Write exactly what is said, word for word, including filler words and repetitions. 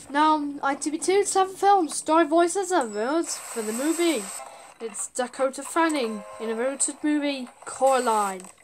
Now, I T V two seven Films, story voices and words for the movie. It's Dakota Fanning in a rooted movie, Coraline.